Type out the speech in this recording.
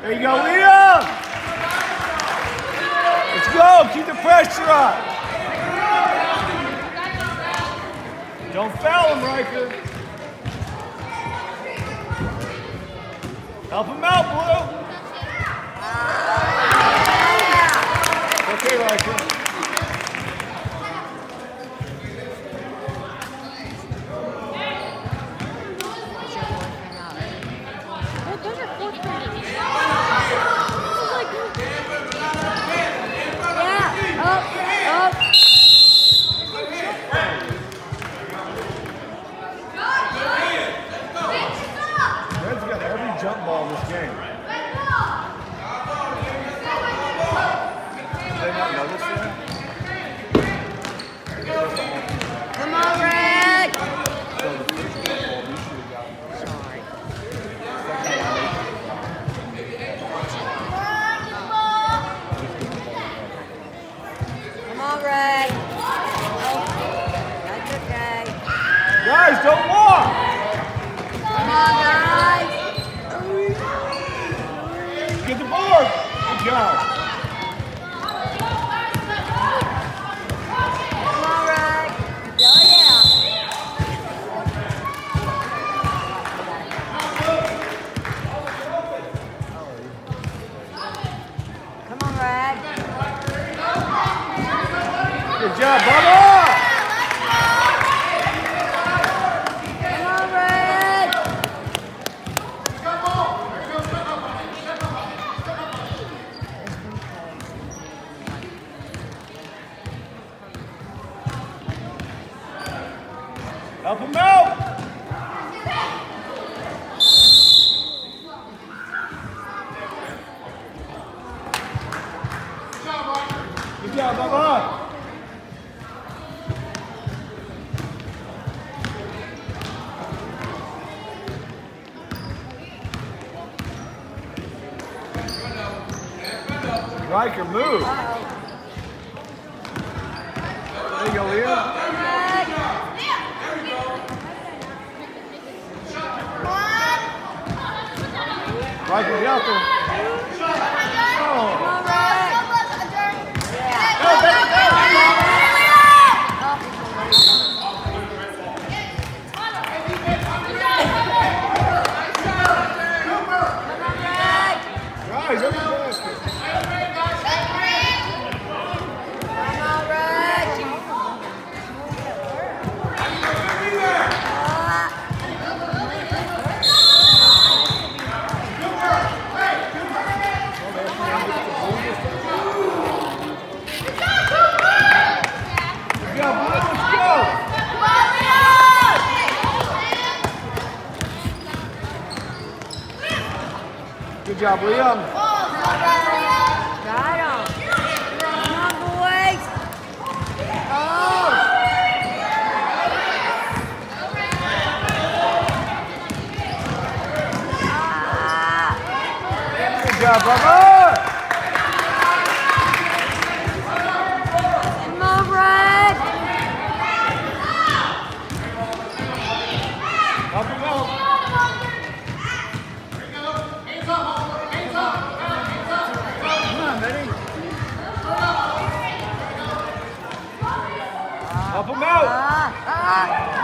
There you go, Liam! Let's go, keep the pressure up. Don't foul him, Riker. Help him out, Blue. Okay, Riker. Red's got every jump ball in this game. Did they not notice that? Come on, Red! Sorry. Come on, Red! That's okay. Guys, don't walk! Come on, guys! Get the board! Good job. Come on, Red! Oh, yeah! Come on, Red! Good job, Bubba! Come on, Red! Help him out! Good job, Bubba! Riker, move! There you go, Liam. Riker, get out there. Oh. Go, baby, go! Guys, every basket. Good job, Liam. Got him. Come on, boys. Oh. Good job, Bubba. Come on, Red. Help him out. Help him out!